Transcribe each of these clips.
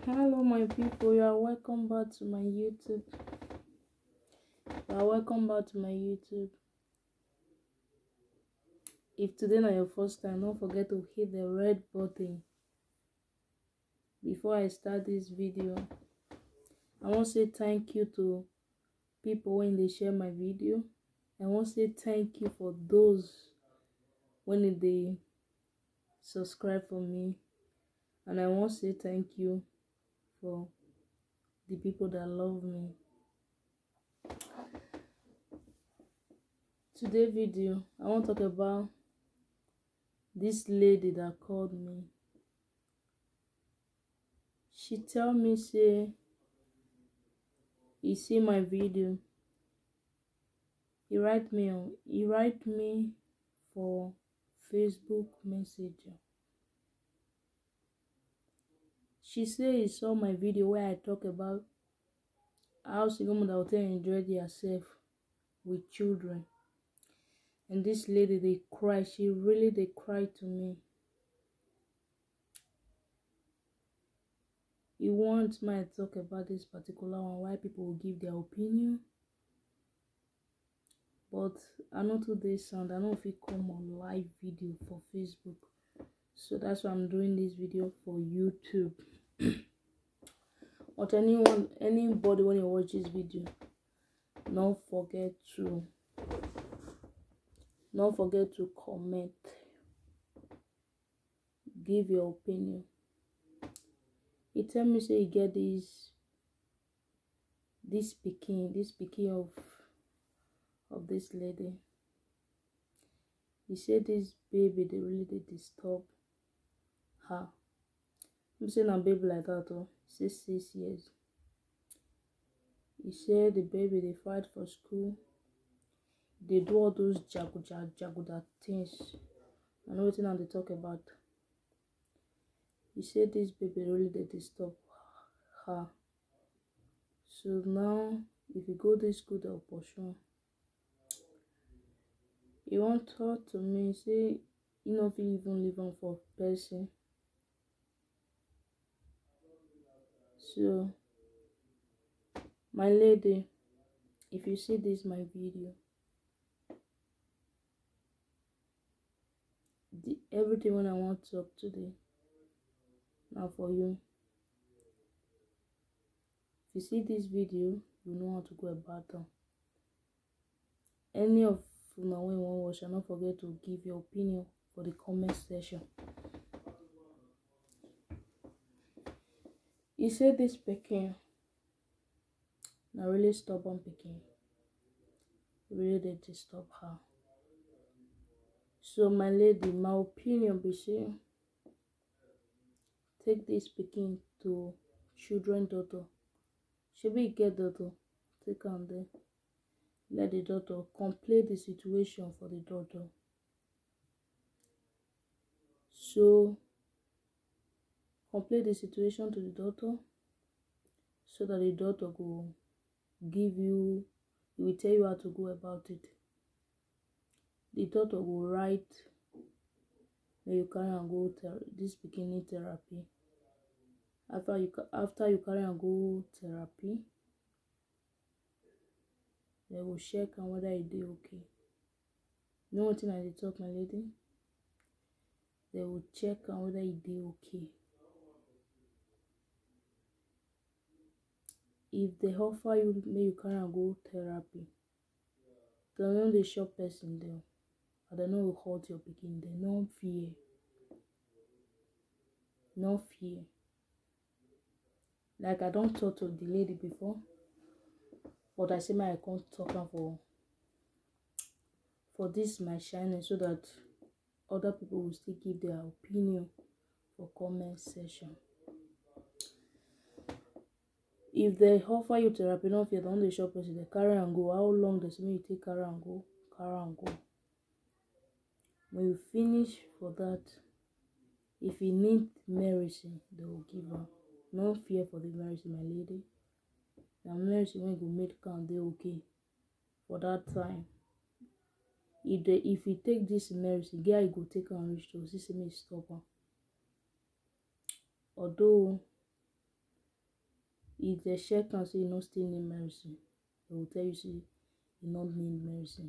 Hello my people, you are welcome back to my YouTube. If today not your first time, don't forget to hit the red button. Before I start this video, I want to say thank you to people when they share my video. I want to say thank you for those when they subscribe for me, and I want to say thank you for the people that love me. Today video, I want to talk about this lady that called me. She tell me say he see my video. He write me for Facebook Messenger. She say he saw my video where I talk about how single mother out there enjoy themselves with children. And this lady, they cry. They cry to me. He wants me to talk about this particular one, why people will give their opinion. But I know today sound, I know if it come on live video for Facebook. So that's why I'm doing this video for YouTube. But anybody when you watch this video, don't forget to comment, give your opinion. He tell me say he get this pikin of this lady. He said this baby they really disturb her. I'm saying a baby like that, oh, 6 years. He said the baby they fight for school. They do all those jaguda things. I know what they talk about. He said this baby really disturb her. So now if you go to school the opportunity, he won't talk to me, say he not even live on for person. So my lady, if you see this my video, everything when I want to talk today now for you. If you see this video, you know how to go about them. Any of you now when you want to watch, and don't forget to give your opinion for the comment section. He said this pikin now really stubborn pikin. Really they disturb her. So my lady, my opinion be say take this pikin to children doctor. Shebi get doctor, take am there. Let the doctor complete the situation for the doctor. So complete the situation to the doctor so that the doctor will give you, he will tell you how to go about it. The doctor will write that you carry and go this beginning therapy. After you carry and go therapy, they will check on whether it is okay. You know what thing I talk, my lady? They will check on whether it is okay. If they offer you, may you carry and go therapy, they know the shop person there, and they know will hurt your pikin. They no fear. No fear. Like I don't talk to the lady before, but I say I can't talk her for this my shining, so that other people will still give their opinion for comment section. If they offer you therapy, no fear, don't the shop person, they carry and go. How long does it mean you take carry and go? When you finish for that, if you need medicine, they will give her. No fear for the medicine, my lady. The medicine when you make count, they okay for that time. If you take this medicine, guy go take and reach to see me stop her. Although if they check and say you no still need medicine, they will tell you say you not need medicine.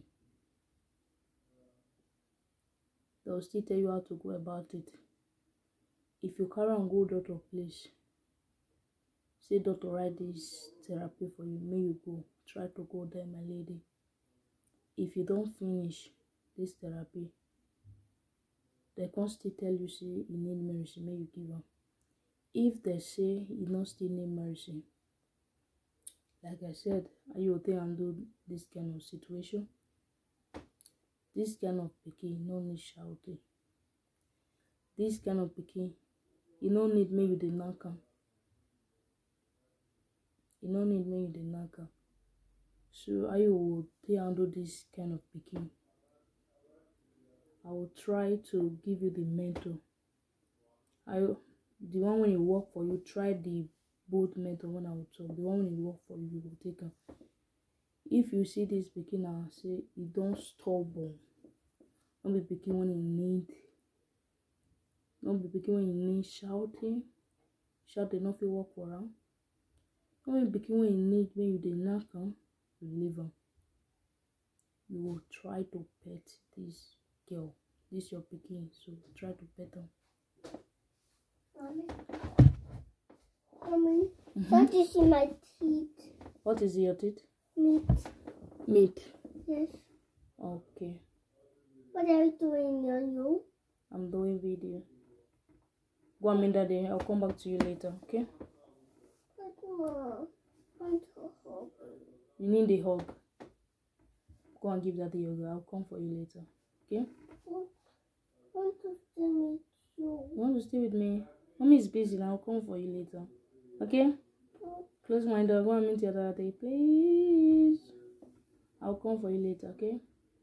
They will still tell you how to go about it. If you carry on go doctor place, say doctor write this therapy for you, may you go. Try to go there, my lady. If you don't finish this therapy, they can still tell you say you need medicine, may you give am. If they say you not still need medicine, like I said, you will take and do this kind of situation. This kind of pikin no need shouting. This kind of pikin, you no need make you dey knack am. You no need make you dey knack am. So how you will take handle this kind of pikin? I will try to give you the mentor. The one when you work for you, try the both mentor when I will talk. The one when you work for you, you will take am. If you see this pikin and say e don stubborn, no be pikin when e need, no be pikin when e need shouting no fit work for am. No be pikin when e need when you dey knack am, you leave am. You will try to pet this girl, this your pikin, so try to pet am. Mommy, what is in my teeth? What is in your teeth? Meat. Meat? Yes. Okay. What are you doing, you? I'm doing video. Go and meet daddy. I'll come back to you later, okay? Mom, I want a hug. You need a hug. Go and give daddy a hug. I'll come for you later, okay? I want to stay with you. You want to stay with me? Mommy is busy now. I'll come for you later, okay? Close my door. Go and meet your daddy, please. I'll come for you later, okay?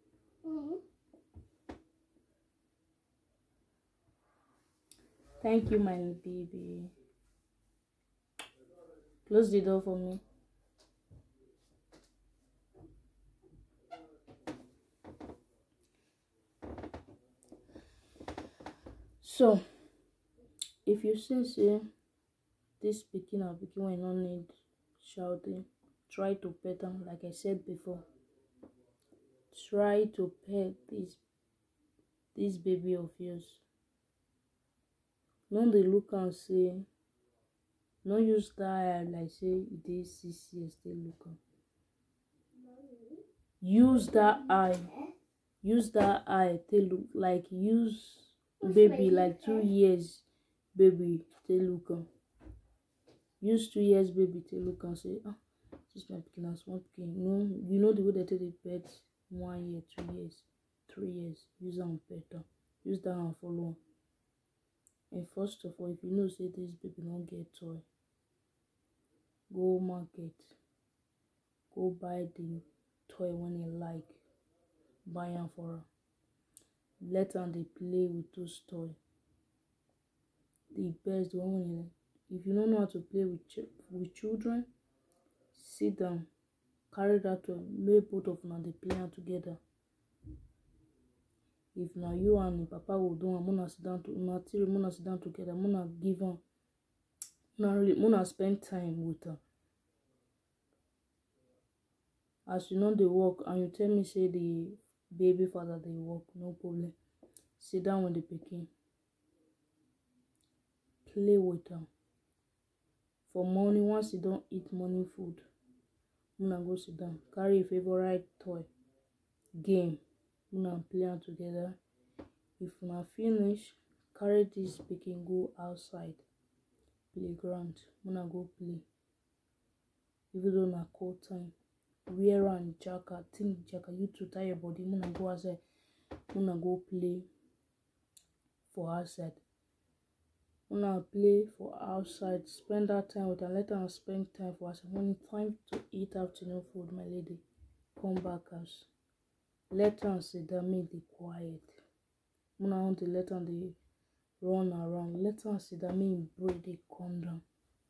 Thank you, my baby. Close the door for me. So, if you say this pikin or pikin wey no need shouting, try to pet them. Like I said before, try to pet this baby of yours. No dey look and say, no use that eye like say e dey 6 years dey look am. Use that eye take look, like use baby like 2 years baby take look am. Use 2 years baby take look am, say this my pikin na small pikin. You know the way they take dey pet 1 year, 2 years, 3 years. Use am pet am. Use that one follow am. And first of all, if you know say this baby no get toy, go market, go buy the toy when you like, buy am for her. Let am dey play with those toys. The best one, if you don't know how to play with children, sit down, carry that toy, make both of them dey play am together. If na you and the papa will do am, una sit down together, una give am, una spend time with her. As you know dey work and you tell me say the baby father dey work, no problem. Sit down with the pikin, play with am. For morning, once you don eat morning food, una go sit down, carry your favorite toy, game, una play am together. If una finish, carry this pikin go outside playground, una go play. Even though na cold time, wear am jacket, you to tie your body, una go outside, una go play for outside. Una play for outside, spend that time with am, let am spend time for outside. When it's time to eat afternoon food, my lady, come back house. Let am sit down, make dey quiet. Una want to let am dey run around. Let am sit down, make im brain dey calm down.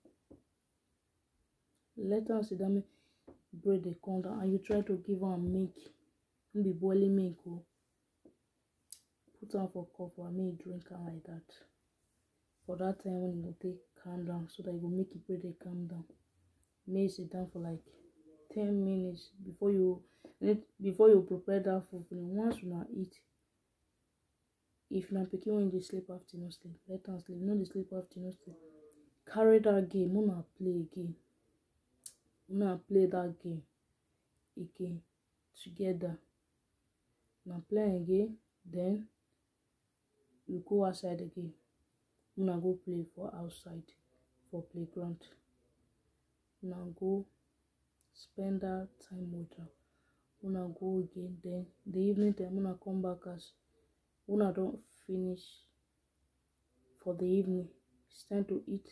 Let am sit down, make brain dey calm down, and you try to give am milk. No be boiling milk o. Put am for cup and make e drink am like that. For that time when e go take calm down, so that e go make e brain dey calm down. may sit down for like 10 minutes before you prepare that food. Once you eat, if na pikin when dey sleep afternoon sleep, let am sleep. No dey sleep afternoon sleep. Carry that game, una play again. Una play that game again together. Una play again, then you go outside again. Una go play for outside for playground. Una go spend that time with her. Una go again, then the evening time una come back as una don finish for the evening. It's time to eat.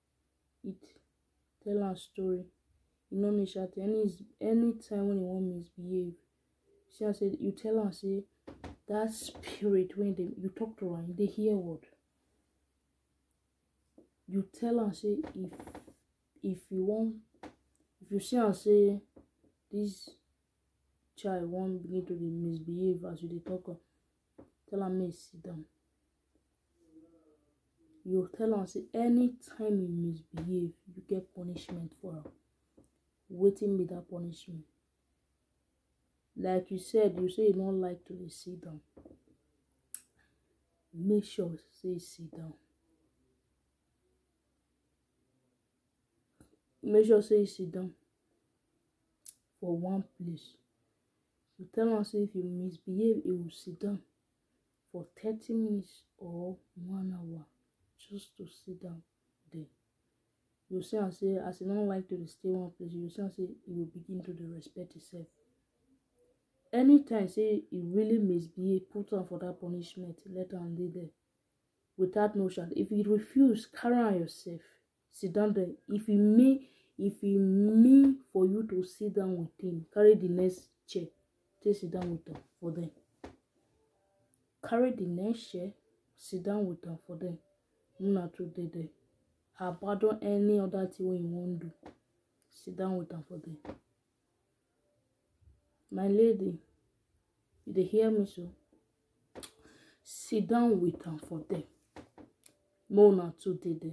Tell her story. You no need shout. Any time when you want misbehave, see I say you tell her say that spirit when you talk to her, they hear word. You tell her say if you see her say this child won't begin to misbehave as you dey talk her, tell her make sit down. You tell her say anytime you misbehave, you get punishment for her. Waiting be that punishment. Like you said, you say you don't like to sit down. Make sure say sit down. Make sure say sit down for one place. You tell her say if you misbehave, you will sit down for 30 minutes or 1 hour just to sit down there. You say and say as you don't like to stay one place, you say and say you will begin to respect yourself. Anytime say you really misbehave, put on for that punishment, let her lay there without no shout. If you refuse, carry on yourself. Sit down there. If he mean for you to sit down with him, carry the next chair. Take sit down with them for them. Carry the next chair, sit down with them for them. Una to there. Abandon any other thing when you want to do. Sit down with them for them. My lady, you dey hear me so? Sit down with them for them. Mona to there.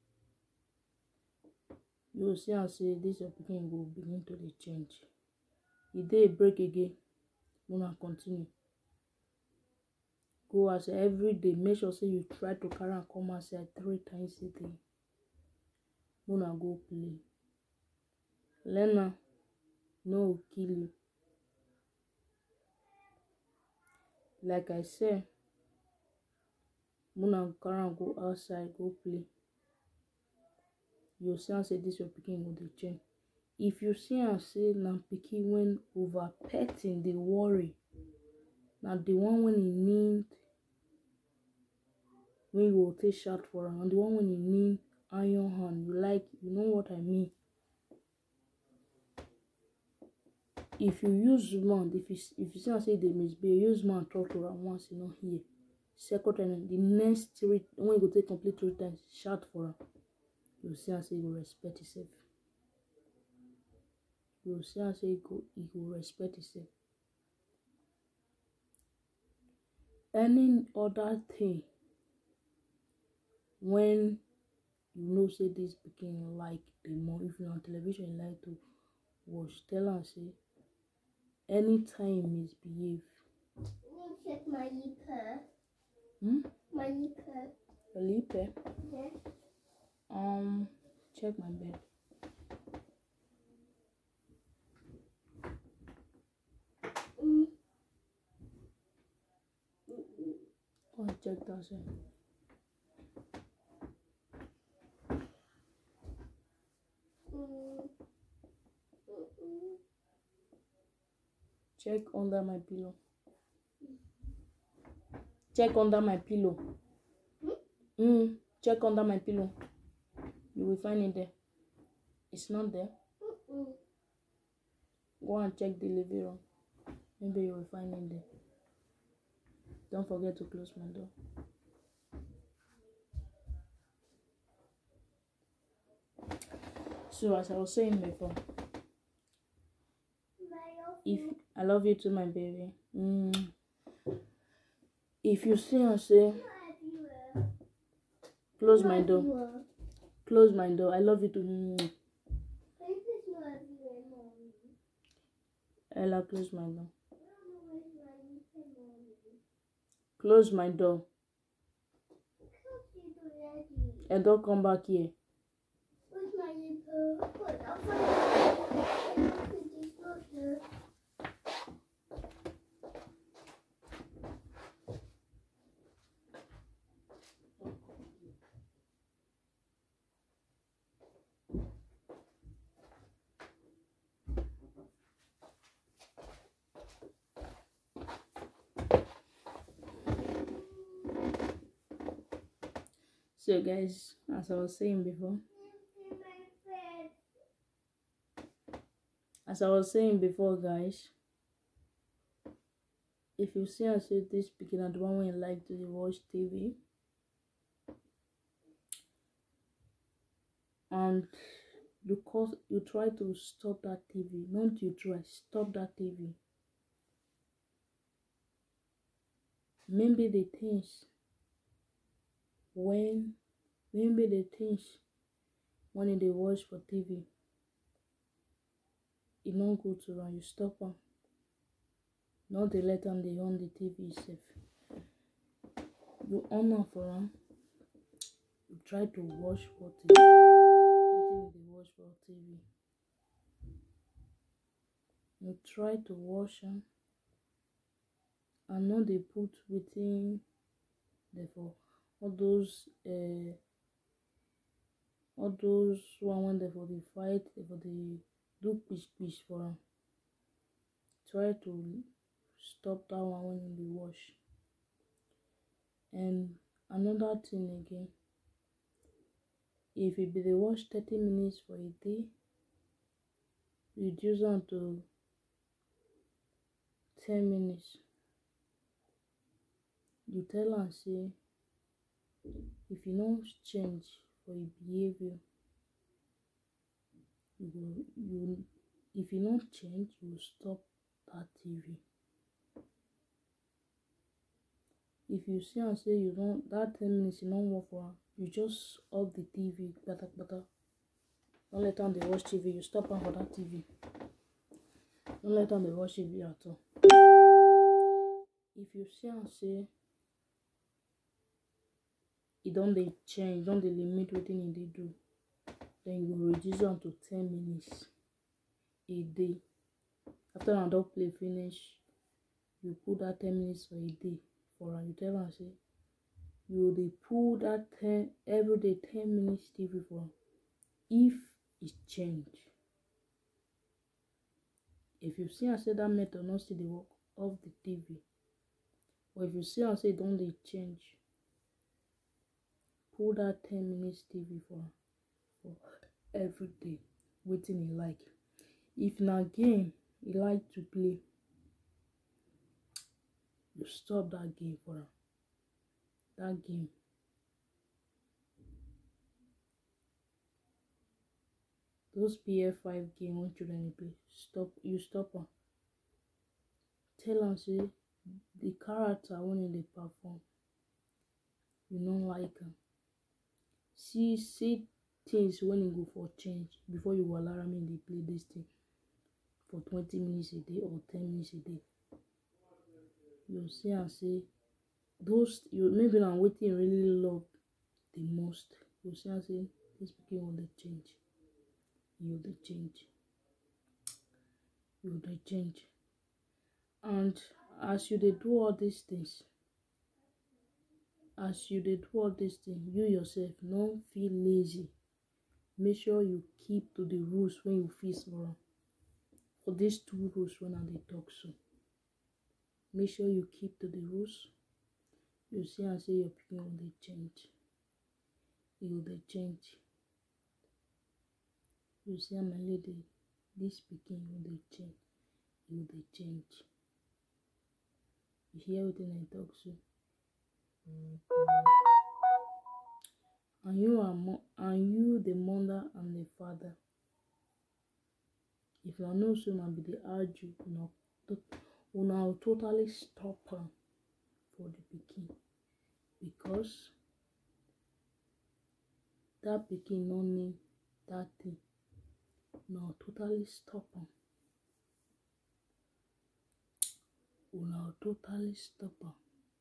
You will see and say this your pikin will begin to dey change. The day break again, Mona continue. Go outside every day. Make sure say you try to carry and come outside 3 times a day. Mona go play. Learn no kill you. Like I said, Mona carry and go outside, go play. You see and say this your pikin go dey change. If you see and say na pikin when over petting dey worry, na the one when he need when you will take shout for her, and the one when you need iron hand, you know what I mean. If you use mouth, if you see and say they misbehave, use mouth talk to her once you not hear. Second time, the next 3 when you go take complete 3 times, shout for her. You see and say you respect yourself. You see and say you respect yourself. Any other thing when you know say this pikin like the more, if you're on television you like to watch, tell her say anytime misbehave. Check my lipper. My lipper. Your lipper? Yeah. Check my bed. Go and check that side. Check under my pillow. Check under my pillow. Check under my pillow. You will find it there. It's not there. Go and check the living room. Maybe you will find it there. Don't forget to close my door. So as I was saying before, if I love you too, my baby. If you see and say, close my door. Close my door. I love you too. Ella, close my door. Close my door. And don't come back here. Where's my zipper? So guys, as I was saying before, guys, if you see and say this beginner the one when you like to watch TV and you try to stop that TV, not you try, stop that TV. Maybe the things when they watch for TV, it not go to run, you stop them. Not they let them they on the TV safe. You on them for them. You try to watch what they watch for TV. You try to watch them and not they put within therefore all those one when they for the fight, they for the do pitch for them. Try to stop that one when you dey watch. And another thing again, if you be dey watch 30 minutes for a day, reduce am to 10 minutes. You tell am say if you no change for your behavior, if you no change, you will stop that TV. If you see and say you don't that 10 minutes you don't work for am, you just off the TV, better. Don't let them they watch TV, you stop them for that TV. Don't let them they watch TV at all. If you see and say it don't they change, don't they limit wetin they do, then you reduce them to 10 minutes a day. After I don't play finish, you put that 10 minutes for a day for am. You tell am say you will dey put that 10 every day 10 minutes TV for am. If it change, if you see and say that method not still dey work, off the TV. Or if you see and say don't they change, put that 10 minutes TV for every day, wetin he like. If na game he like to play, you stop that game for am. That game, those PF5 game when children dey play, stop am. Tell am say the character when they perform, you no like am. See things when you go for change before you allow me they play this thing for 20 minutes a day or 10 minutes a day. You see and say those you maybe now wetin you really love the most. You see and say this people will they change. You they change. You they change. And as you they do all these things, you yourself don't feel lazy. Make sure you keep to the rules when you feel small. For these 2 rules when I dey talk so. Make sure you keep to the rules. You see and say your people will they change. You will they change. You see my lady, this speaking will they change. You will they change. You hear everything I talk so. And you the mother and the father. If you know so now be the argue, una totally stop am for the pikin, because that pikin no need that thing. Now totally stop am. una totally stop am.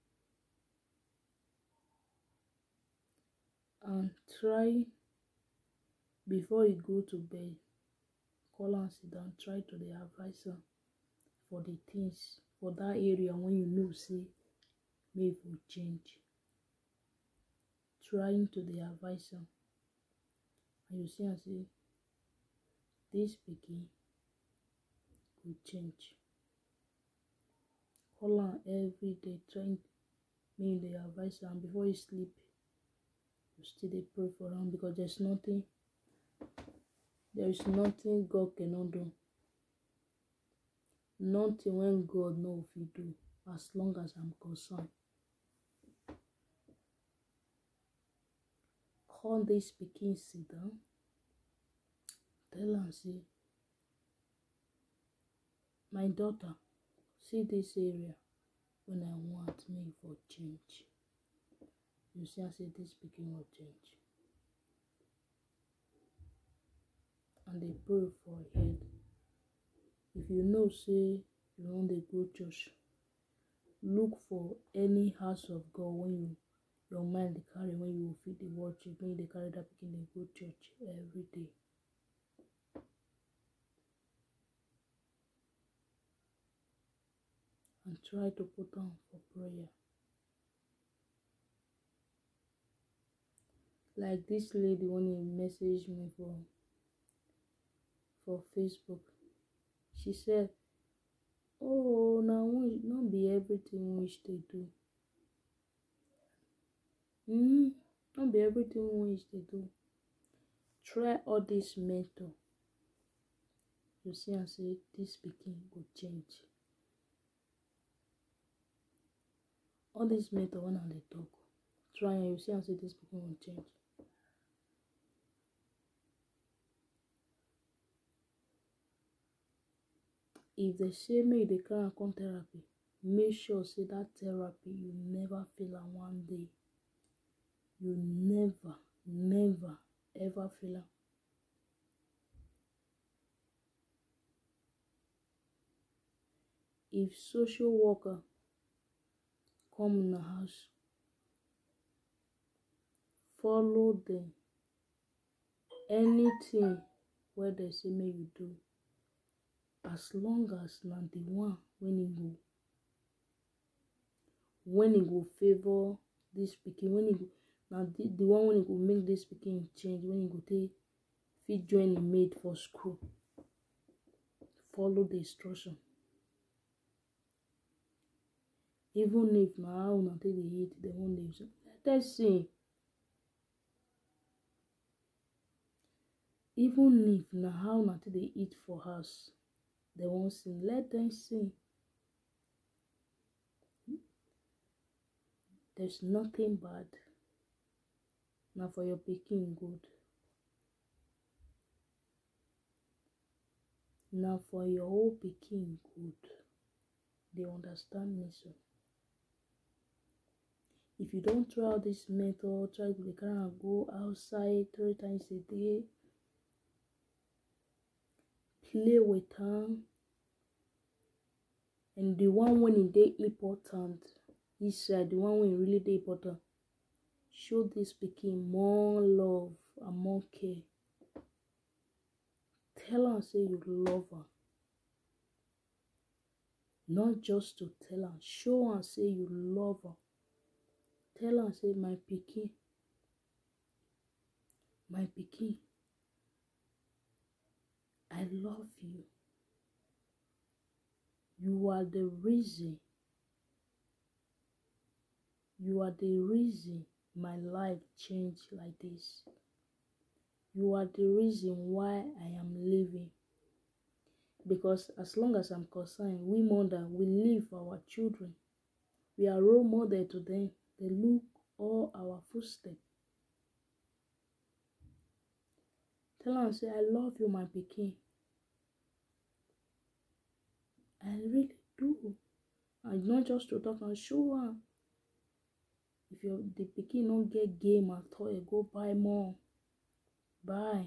And try, before you go to bed, call am sit down, try to dey advise am for the things for that area when you know say make go change. Trying to dey advise am, and you see am say this pikin go change. Call am every day, trying make you dey advise am. Before you sleep, you still dey pray for am, because there is nothing God cannot do. Nothing when God no fit do, as long as I'm concerned. Call this pikin sit down, tell am say, my daughter, see this area when I want me for change. You see am say this pikin will change. And dey pray for head. If you know say you wan dey go church, look for any house of God when your mind dey carry, when you fit dey watch it, when you dey carry that pikin dey go church every day. And try to put on for prayer. Like this lady when he messaged me for Facebook, she said, oh, now not be everything which they do. Not be everything which they do. Try all this method. You see and say this pikin go change. All this method when they talk, try and you see and say this pikin will change. If they say make they carry come therapy, make sure say that therapy you never fail am one day. You never ever fail am. If social worker come in the house, follow them. Anything where they say make you do, as long as not the one when he go favor this pikin, when he go now the one when he go make this pikin change, when he go take fit join him mate for school, follow the instruction. Even if now how una take dey eat, they won't dey let us see. Even if now how una take dey eat for house, they won't sing. Let them sing. There's nothing bad. Now for your pikin good. Now for your whole pikin good. They understand me so. If you don't try all this method, try to kind of go outside 3 times a day, play with them, and the one when it dey important, the one when it really dey important, show this pikin more love and more care. Tell am say you love her. Not just to tell am, show am say you love her. Tell am say my pikin, I love you. You are the reason. You are the reason my life changed like this. You are the reason why I am living. Because as long as I'm concerned, we mother, we live for our children. We are role model to them. They look all our footsteps. Tell them, say, I love you, my pikin. I really do. And not just to talk and show her. If the pikin don't get game at all, go buy more. Buy.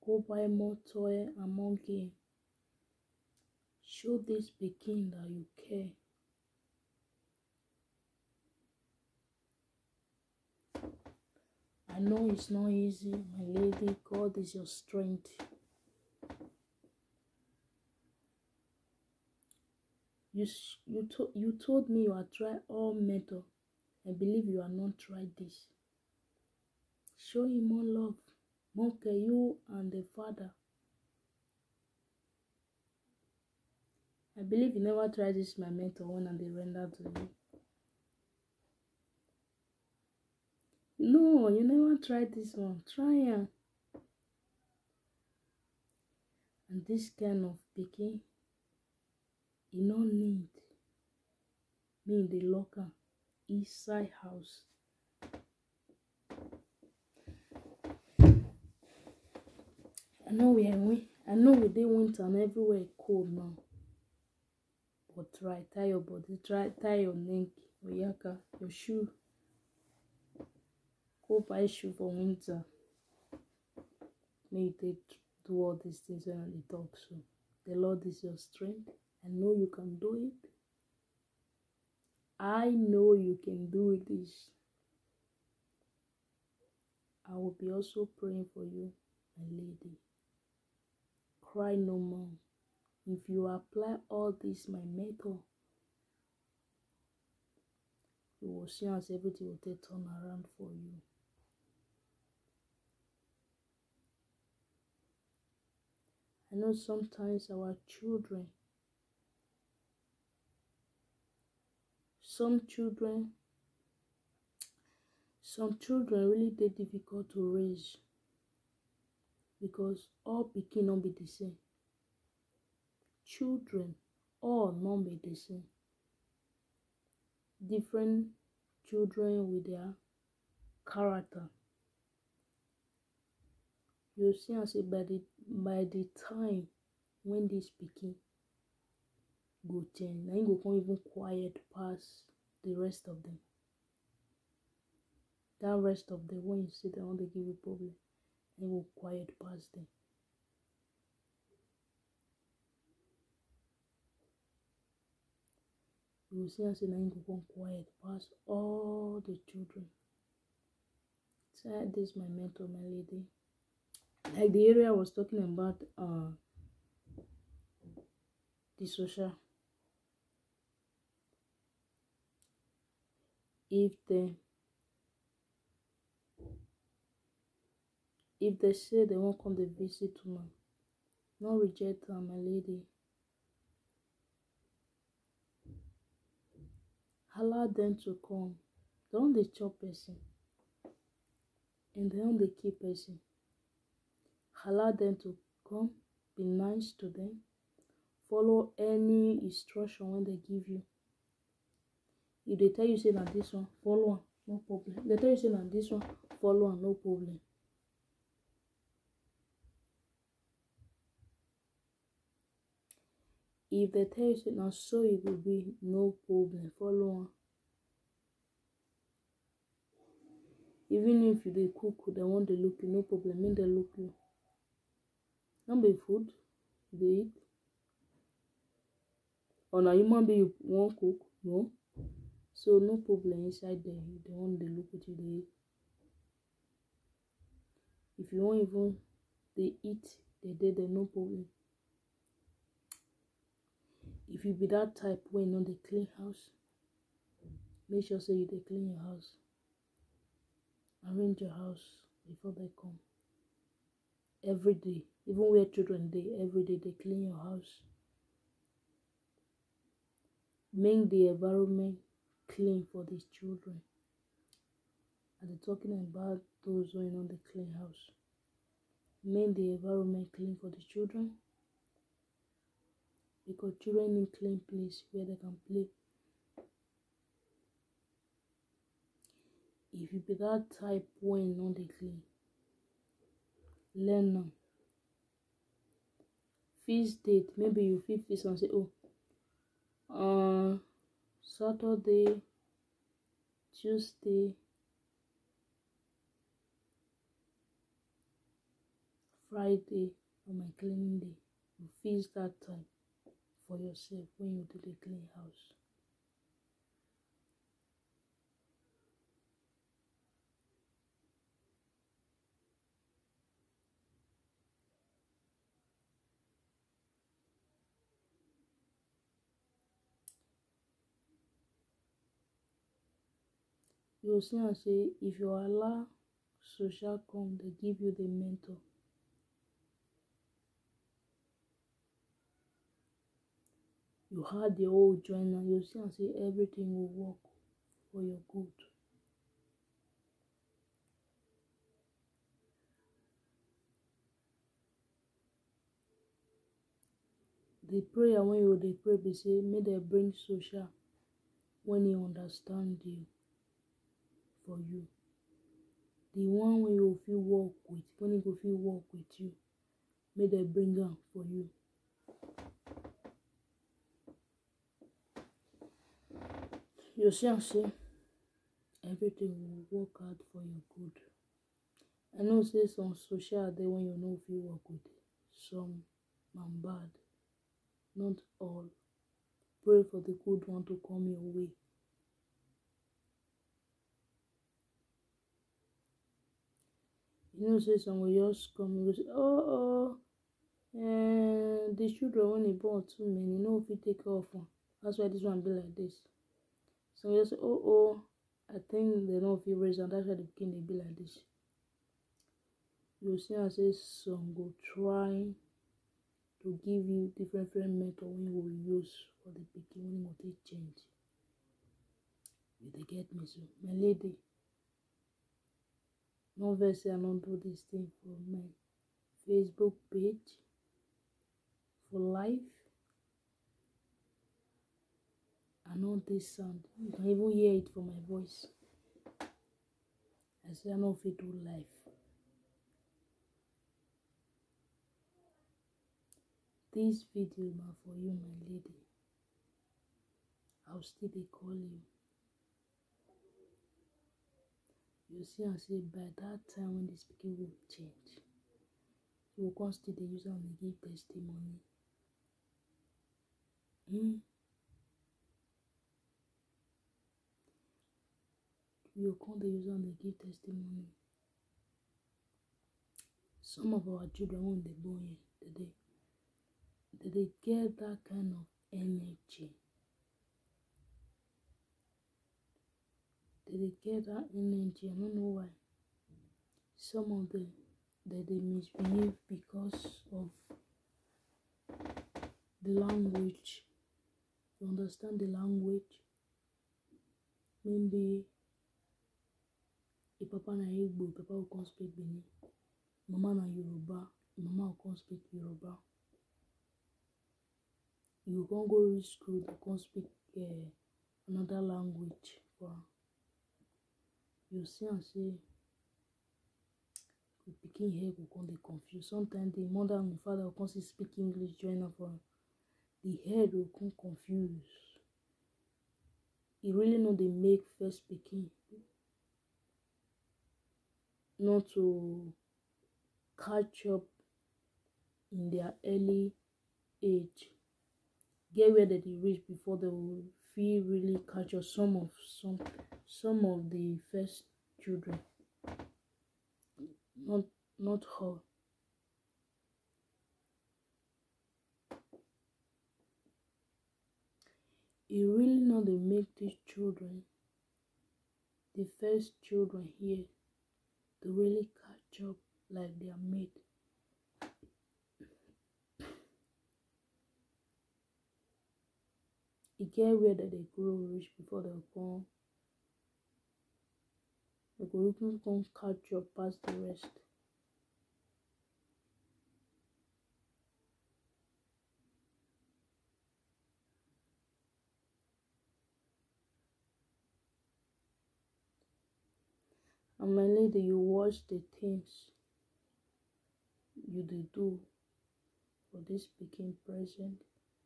Go buy more toy and more game. Show this pikin that you care. I know it's not easy, my lady. God is your strength. You told me you had tried all method. I believe you have not tried this. Show him more love. More care, you and the father. I believe you never tried this my mentor one and they render to you. No, you never tried this one. Try it. And this kind of pikin, you no need me in the locker inside house. I know we dey winter and everywhere cold now. But try tie your body, tie your neck, your yaka, your shoe. Go buy shoe for winter. May you take do all these things when they talk. So the Lord is your strength. I know you can do it. I know you can do this. I will be also praying for you, my lady. Cry no more. If you apply all this, my method, you will see as everything will take turn around for you. I know sometimes our children, some children really dey difficult to raise because all pikin no be the same. Children all no be the same. Different children with their character. You see and say by the time when this pikin go change, na him go come even quiet pass the rest of them. That rest of them, when you see them, when they give you problem, they will quiet pass them. You will see and say na him go come quiet pass all the children. So this is my mentor, my lady. Like the area I was talking about, the social. If they say they won't come to visit una, no reject her, my lady. Allow them to come. They don't dey chop person, and they don't dey keep person. Allow them to come. Be nice to them. Follow any instruction when they give you. If they tell you say na this one, follow am, no problem. If they tell you say na this one, follow am, no problem. If they tell you say na so it will be, no problem, follow am. Even if you dey cook, they want to look you, no problem, make them look you. Not be food you dey eat. Or na human being you wan cook, no. So no problem inside there. They want to look at you, they eat. If you want even they eat, they did there, no problem. If you be that type where you know they clean house, make sure say you dey clean your house. Arrange your house before they come. Every day, even where children dey, every day they clean your house. Make the environment clean for these children. I'm talking about those who know the clean house. Make the environment clean for the children, because children need clean place where they can play. If you be that type when not they clean, learn now. Fix date. Maybe you fix and say, oh, Saturday, Tuesday, Friday or my cleaning day, you fix that time for yourself when you do the clean house. You see and say if you allow social come, they give you the mentor. You had the whole joiner, you see and say everything will work for your good. The prayer when you dey pray be say make dem bring social when he understand you for you. The one wey you fit work with, when he go fit work with you, make dem bring am for you. You see am say everything will work out for your good. I know say some social dey when you no fit work with, some man bad, not all. Pray for the good one to come your way. You know say some will just come, you go say, the children when he born too many, no fit take care of am. That's why this one be like this. Some will just say, I think they no fit raise am, that's why the pikin dey be like this. You see am say some go try to give you different method when you will use for the pikin when you go take change. You dey get me so, my lady. No vex say I no do this thing for my Facebook page, for life. I know this sound. You can even hear it from my voice. I say I no fit do life. This video na for you, my lady. I'll still dey call you. You see and say by that time when the speaking will change, you will come still dey use am dey give testimony. You will come dey use am dey give testimony. Some of our children when they born here, they get that kind of energy. They get that energy. I don't know why. Some of them they misbehave because of the language. You understand the language? Maybe if Papa na Igbo, Papa will come speak Benin. Mama na Yoruba, Mama will come speak Yoruba. You can't go to school to come speak another language for you see and say the pikin head will come dey confused. Sometimes the mother and the father will come speak English join am for the head will come confused. E really no dey make first pikin not to catch up in their early age. Get where they reach before they will feel really catch up. Some of the first children, not all. It really not they make these children, the first children here, to really catch up like they are made. It get where that they grow rich before they come. They go even come catch up past the rest. And my lady, you watch the things you do for this pikin present.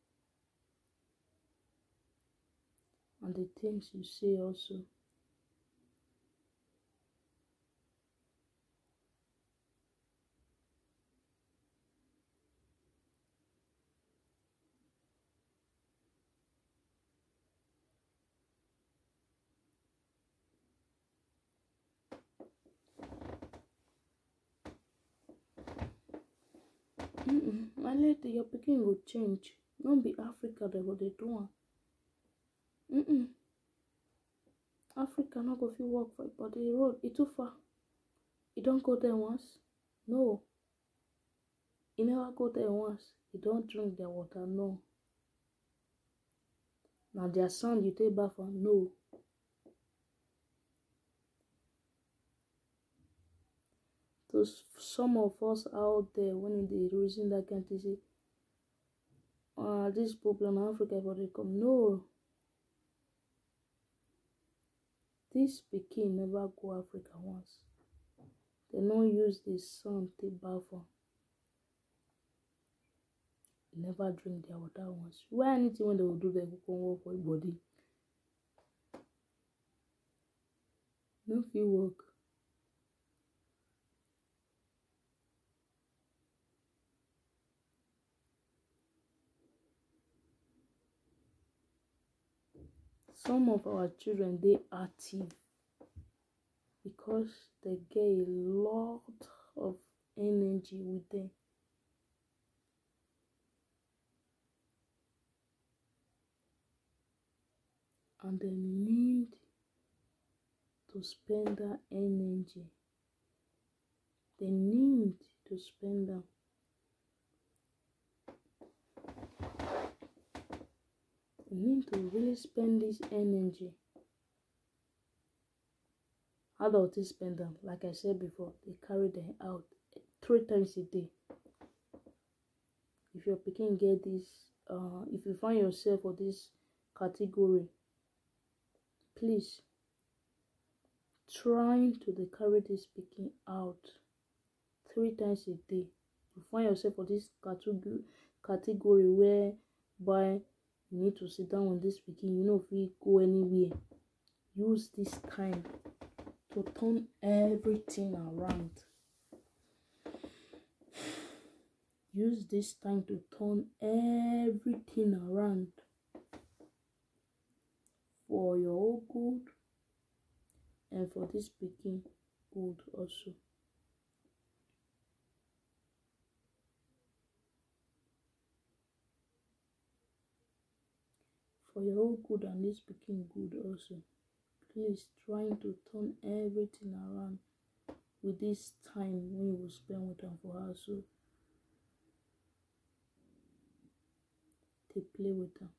And the things you say also. My lady, your pikin go change. No be Africa they go dey do am. Africa no go fit work for it, but the road too far. You don't go there once? No. You never go there once. You don't drink their water? No. Now their son you take bath am? No. Those some of us out there when they reason that kind of say, this problem in Africa for they come. No. This pikin never go Africa once. They no use the sun take bath am. Never drink their water once. Why anything when they will do, they go come work for your body? No fit work. Some of our children they active because they get a lot of energy with them. And they need to spend that energy. They need to spend them. They need to really spend this energy. Adults they spend them, like I said before, they carry them out 3 times a day. If your pikin get this, if you find yourself for this category, please trying to carry this pikin out 3 times a day. You find yourself for this category whereby you need to sit down on this pikin, you know, if you go anywhere, use this time to turn everything around. Use this time to turn everything around for your own good and for this pikin good also. For your own good and this pikin good also. Please trying to turn everything around with this time when you will spend with them for her, so they play with them.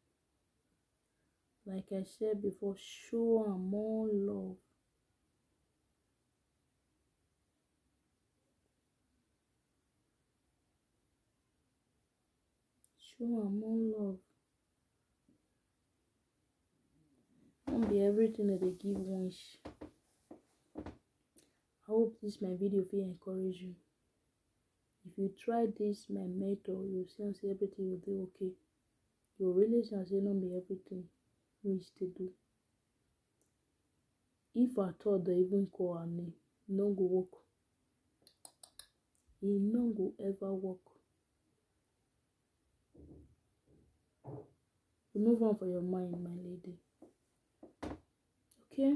Like I said before, show her more love. Show her more love. Don't be everything that they give once. I hope this my video will encourage you. If you try this my method, you'll see everything will be okay. You'll really see not be everything which to do. If I thought they even call her name, no go work. It no go ever work. Remove one for your mind, my lady. Okay?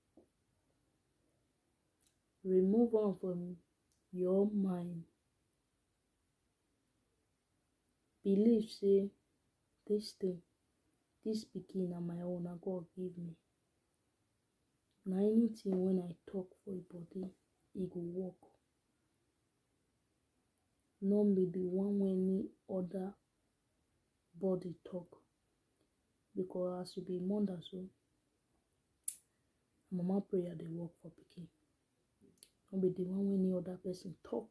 Remove one from your mind. Believe, say, this thing, this pikin na my own, na God give me. Na anything when I talk for a body, it go work. No be the one when any other body talk. Because as you be mother, so mama prayer they work for pikin. No be the one when any other person talk.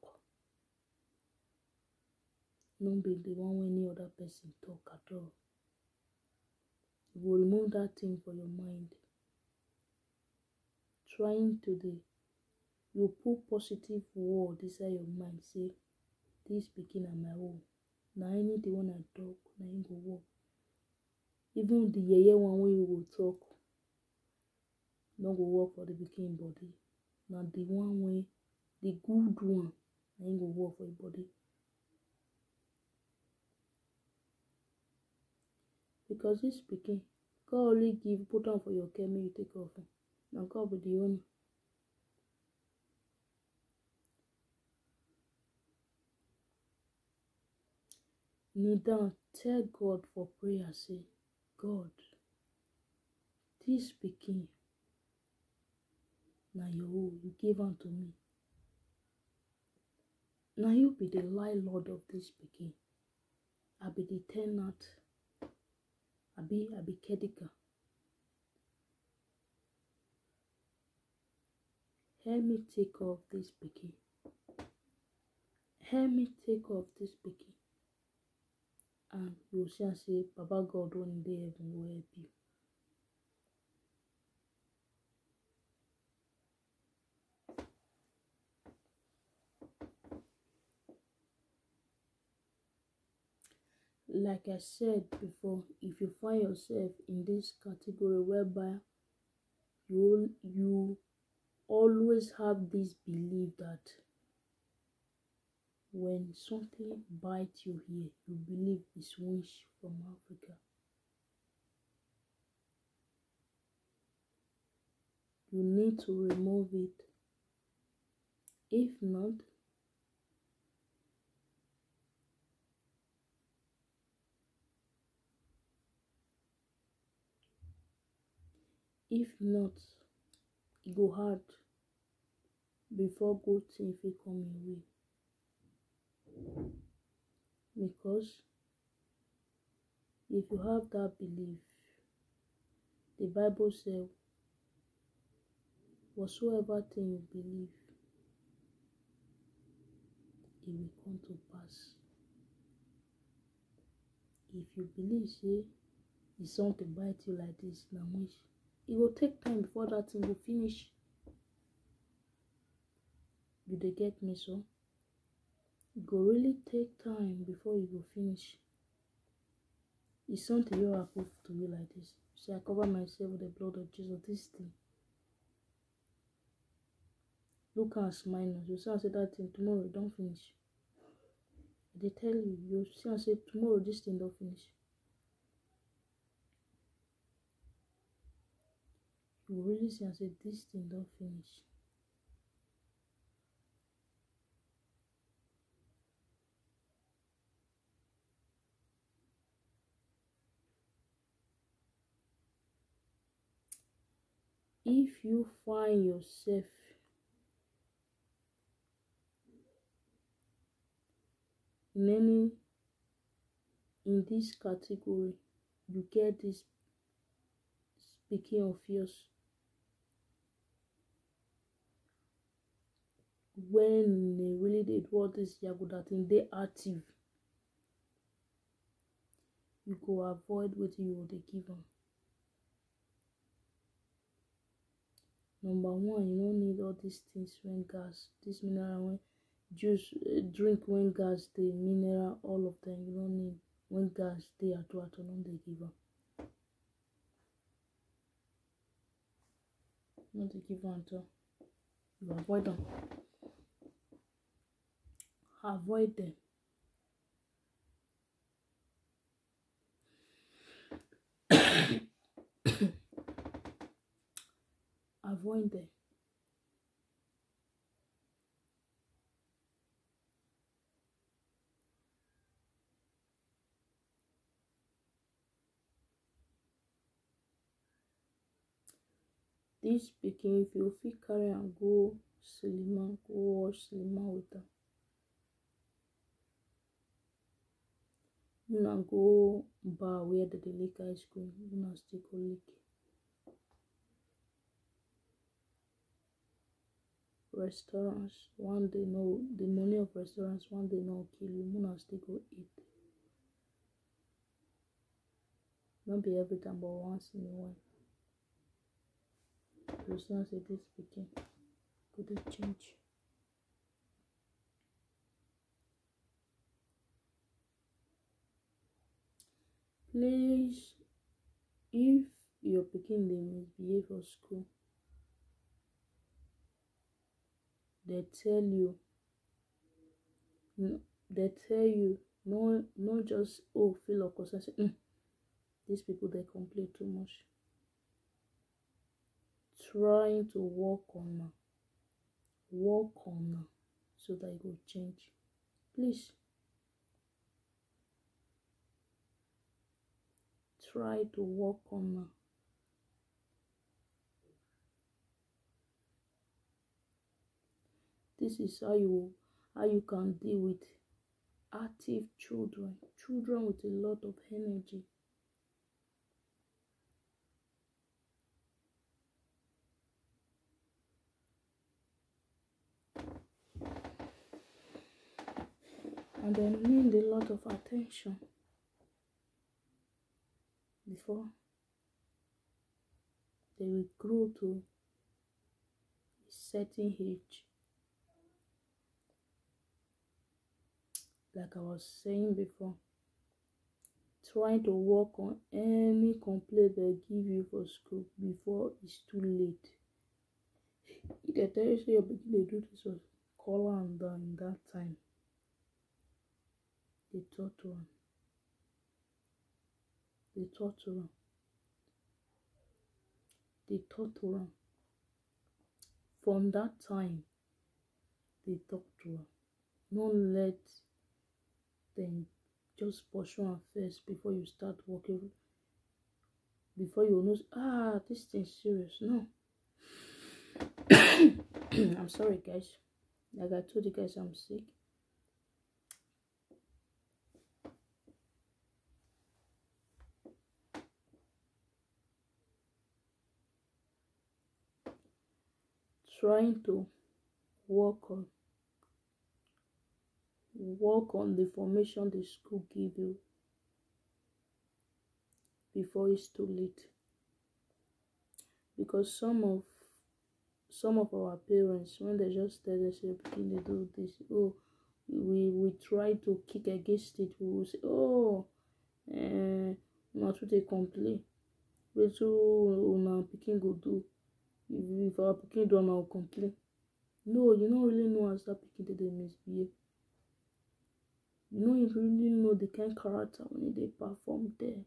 No be the one when any other person talk at all. You will remove that thing for your mind. Trying to do, you put positive word inside your mind. Say, this pikin na my own. Na anything when I talk, na him go work. Even the yeye one wey you go talk, no go work for the pikin body. Na the one wey, the good one, na him go work for your body. Because this pikin, God only give, put on for your care, make you take off. Now God be the owner. kneel down, tell God for prayer, say, God, this pikin na your own, you give am to me. Na you be the landlord of this pikin. I be the tenant. I be caretaker. Help me take off this pikin. Help me take off this pikin. And you will see and say, Baba God one day heaven will help you. Like I said before, if you find yourself in this category whereby you always have this belief that when something bites you here, you believe it's wish from Africa. You need to remove it. If not, it go hard before good thing fit come your way. Because if you have that belief, the Bible says, whatsoever thing you believe, it will come to pass. If you believe, say, the something bite you like this, na wish, it will take time before that thing will finish. You dey get me so? It go really take time before you go finish. It's something you happen to you like this. Say, I cover myself with the blood of Jesus. This thing. Look and smile. You see and say that thing tomorrow don't finish. They tell you, you see and say tomorrow this thing don't finish. You really see and say this thing don't finish. If you find yourself in this category, you get this speaking of yours, when they really did what this Yagoda thing, they active, you go avoid what you would give them. Number one, you don't need all these things when gas, this mineral, when juice, drink when gas, the mineral, all of them, you don't need when gas, they at all, they give them. Not to give them at all. You avoid them. Avoid them. Avoid them. This pikin, if you fit carry and go cinema, go watch cinema with her. Una go bar where they lick ice cream. Una still go lick. Restaurants, one day no, the money of restaurants, one day no kill you. Una still go eat. Not be every time, but once in a while. You see, say this pikin go dey change. Please, if your pikin dey misbehave for school, they tell you no just feel of concern, say these people they complain too much. Trying to work on her so that it will change. Please, try to work on am. This is how you can deal with active children with a lot of energy. And they need a lot of attention before they will grow to a certain age. Like I was saying before, trying to work on any complaint they give you for school before it's too late. If they tell you say your pikin dey do this one, call am down in that time. They talk to am. They talk to am. They talk to am. From that time, they talk to am. Don't let them just pursue am first before you start working. Before you know, this thing's serious. No. I'm sorry, guys. Like I told you guys, I'm sick. Trying to work on the information the school give you before it's too late. Because some of our parents, when they just tell us say pikin dey do this, we try to kick against it. We will say, una too dey complain. Wetin una pikin go do? If our pikin do am, I will complain. No, you don't really know as that pikin dey misbehave. You don't really know the kind character when they perform there.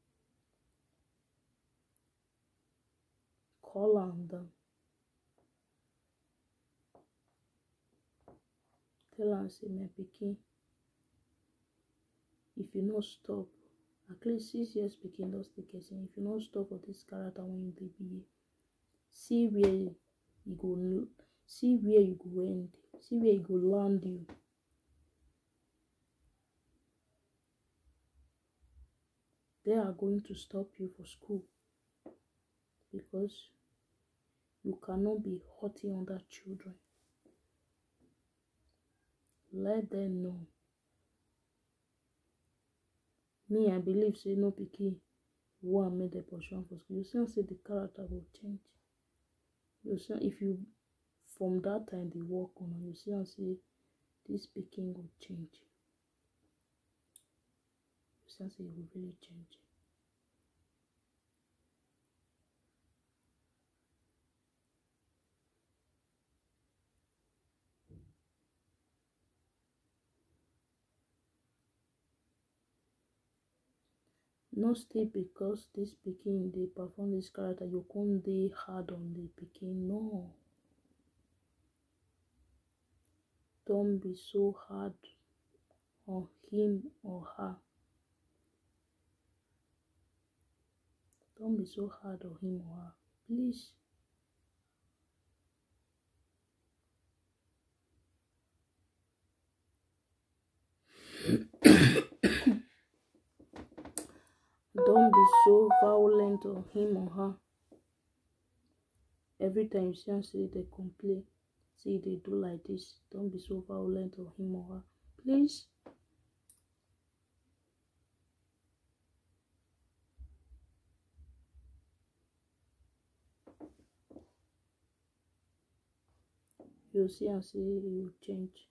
Call am down. Tell am say my pikin, if you no stop, at least 6 years pikin don still get sense. If you no stop for this character when you dey behave, see where you go end. See where you go land you. They are going to stop you for school because you cannot be hurting other children. Let them know. Me, I believe say no pikin wan make dem pursue am for school. You see say the character will change. You see if you from that time they work on am, you see say this pikin will change. You see say it will really change. No stay because this pikin dey perform this character, you can't dey hard on the pikin. No. Don't be so hard on him or her. Don't be so hard on him or her. Please. Don't be so violent on him or her. Every time you see them say they complain, say they do like this, don't be so violent on him or her. Please. You see and say you will change.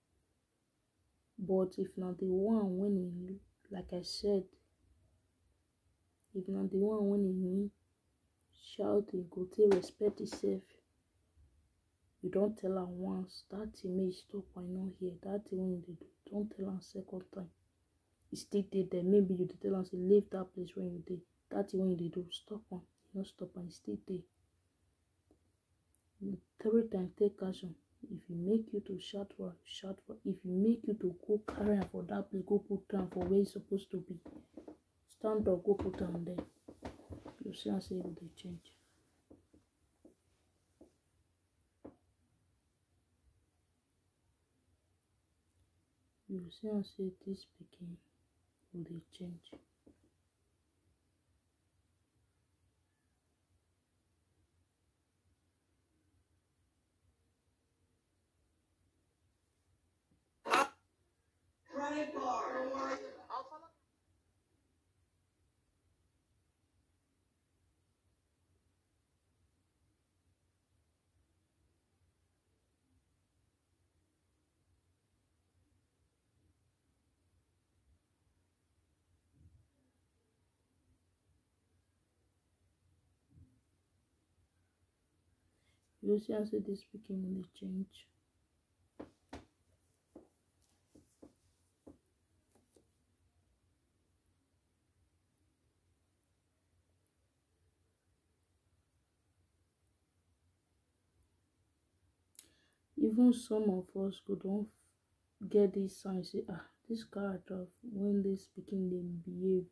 But if not the one when he, like I said, if not the one when he shouting, go take respect itself. You don't tell her once, that thing may stop, I know here. That thing when you do, don't tell her second time. You still did there. Maybe you did tell her say leave that place when you did. That thing when you do, stop on. You not stop and still there. Every time take action. If you make you to shout for. If you make you to go carry her for that place, go put her for where it's supposed to be. stand up, go put am there. You see am say e go dey change. You see am say dis pikin go dey change. You see am say dis pikin go dey change. Even some of us go don get dis sign say dis character when dis pikin dey behave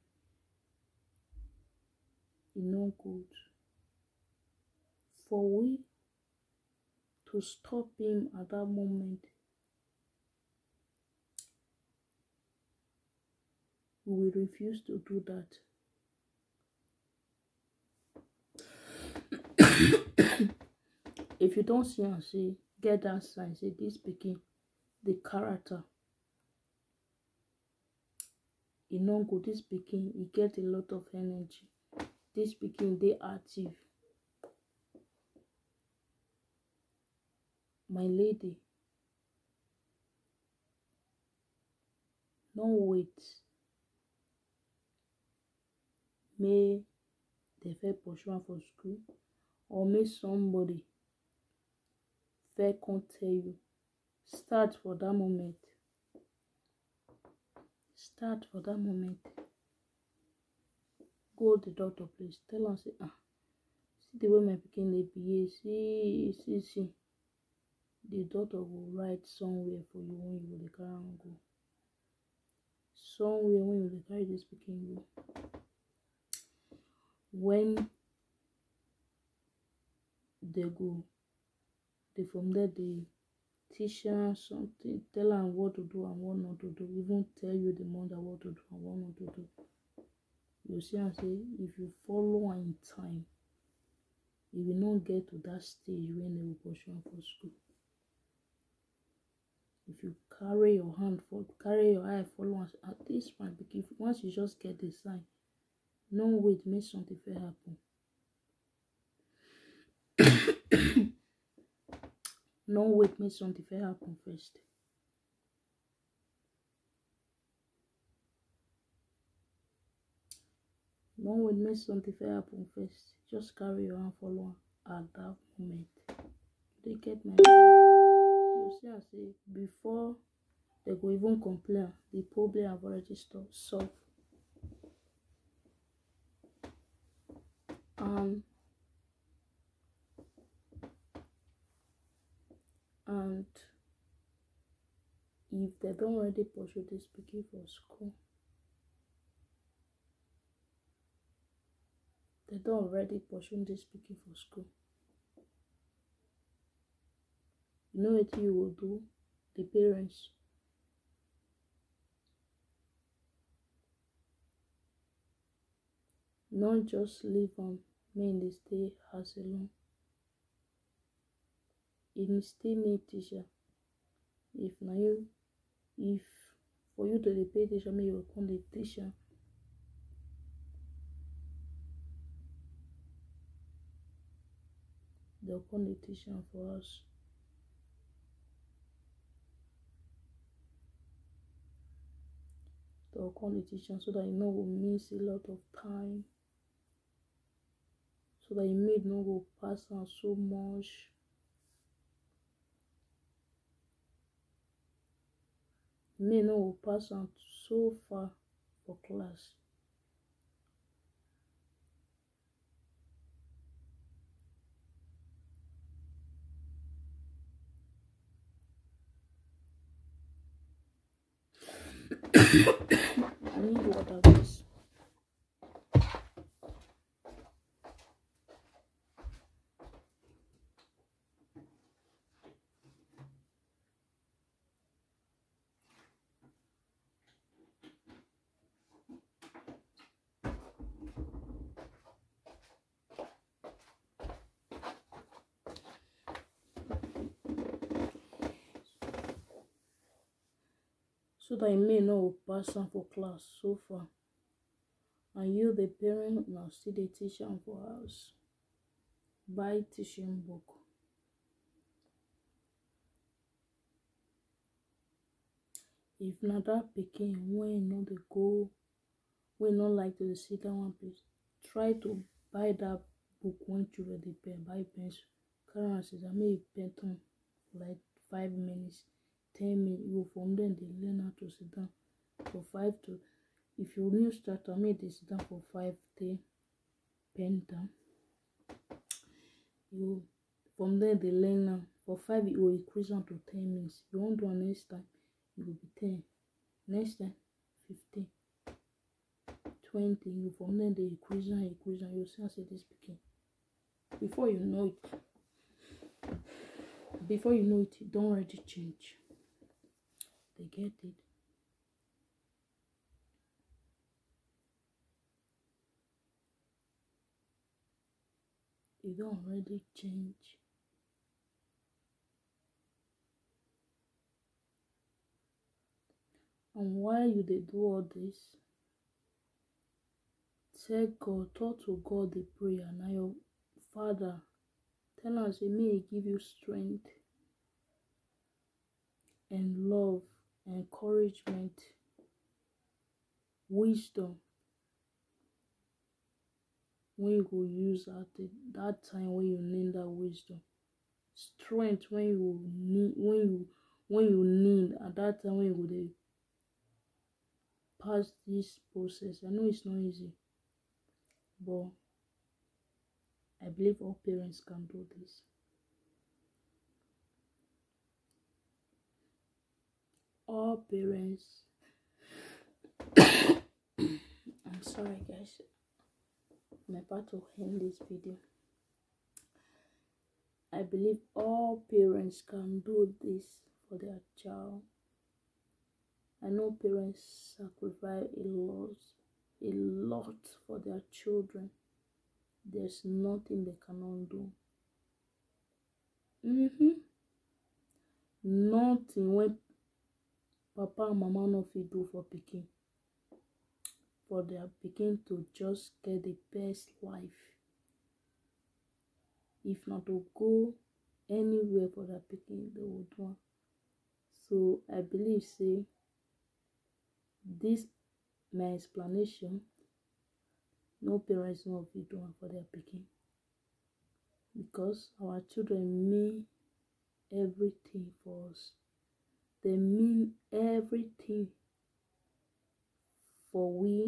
e no good. For we to stop him at that moment, we will refuse to do that. If you don't see am say get that sign say this pikin, the character e no good, this pikin e get a lot of energy, this pikin dey active, my lady, no wait make dem first pursue am for school or make somebody first come tell you. Start for that moment. Start for that moment. Go the doctor place, tell am say see the way my pikin dey behave, see. The doctor will write somewhere for you when you go dey carry am go. Somewhere when you dey carry this pikin go. When they go, from there they teach am something, tell am what to do and what not to do, even tell you the mother what to do and what not to do. You see am say if you follow am in time, you will not get to that stage when they will pursue am for school. If you carry your eye follow am, at this point, because once you just get the sign, no wait make something fair happen. No wait make something fair happen first. No wait make something fair happen first. Just carry your hand follow am at that moment. They get my point. You see, I say before they go even complain, the problem have already solved. And if they don't already pursue this pikin for school, they don't already pursue this pikin for school, you know what you will do? The parents, not just leave am make they stay house alone. You still need teacher. If for you to dey pay teacher, make you come the teacher. They'll come the teacher for us. They'll come the teacher so that you know we'll miss a lot of time. So that you may not go pass on so much. You may not go pass on so far for class. I need water, guys. so that im may not pass am for class so far. And you, the parent, now still dey teach am for house. Buy teaching book. If na that pikin wey no dey go, wey no like to sit down one place, try to buy that book when children dey pen, buy pencil, carry am sit down, make pen turn like 5 minutes, 10 minutes. You go from there dey learn how to sit down for 5 to. If you new starter, make dey sit down for 5 10 pen down. You from there dey learn am for 5. You go increase am to 10 minutes. You wan do am next time, e go be 10. Next time 15, 20. You from there dey increase am. You see am say this pikin, before you know it, e don already change. They get it. E don already change. And while you dey do all this, tell God, talk to God, the prayer. Now your Father, tell am say may He give you strength and love, encouragement, wisdom, when you go use at that time when you need that wisdom, strength when you need at that time when you go dey pass this process. I know it's not easy, but I believe all parents can do this. All parents. I'm sorry, guys. I'm about to end this video. I believe all parents can do this for their child. I know parents sacrifice a lot for their children. There's nothing they cannot do. Nothing when papa and mama no fit do for pikin. For their pikin to just get the best life. If not to go anywhere for their pikin, they would want. So I believe, say, this my explanation. No parents no fit do for their pikin, because our children mean everything for us. They mean everything for we.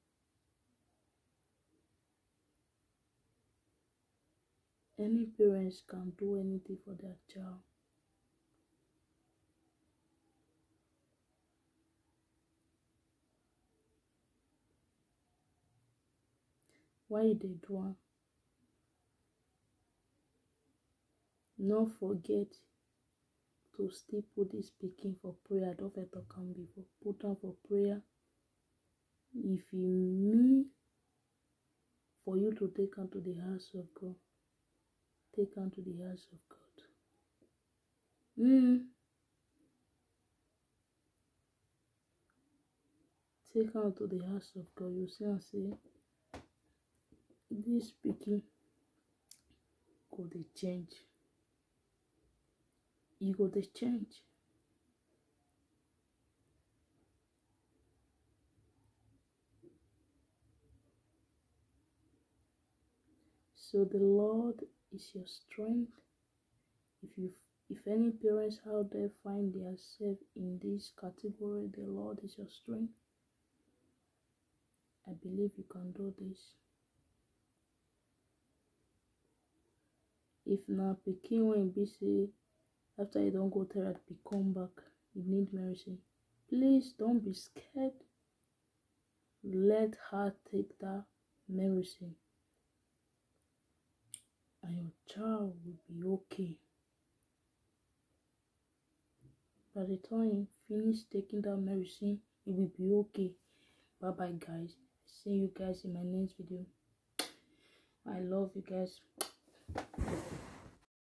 Any parents can do anything for their child. Why they do am? No forget to still put this pikin for prayer. Don't forget to come before. Put am for prayer. If you mean for you to take am to the house of God, take am to the house of God. Take am to the house of God. You see and say, this pikin go dey change. E go dey change. So the Lord is your strength. If any parents out there find themselves in this category, the Lord is your strength. I believe you can do this. If na pikin wey be say after you don't go therapy, come back, you need medicine, please don't be scared. Let her take that medicine, and your child will be okay. By the time you finish taking that medicine, it will be okay. Bye bye, guys. See you guys in my next video. I love you guys.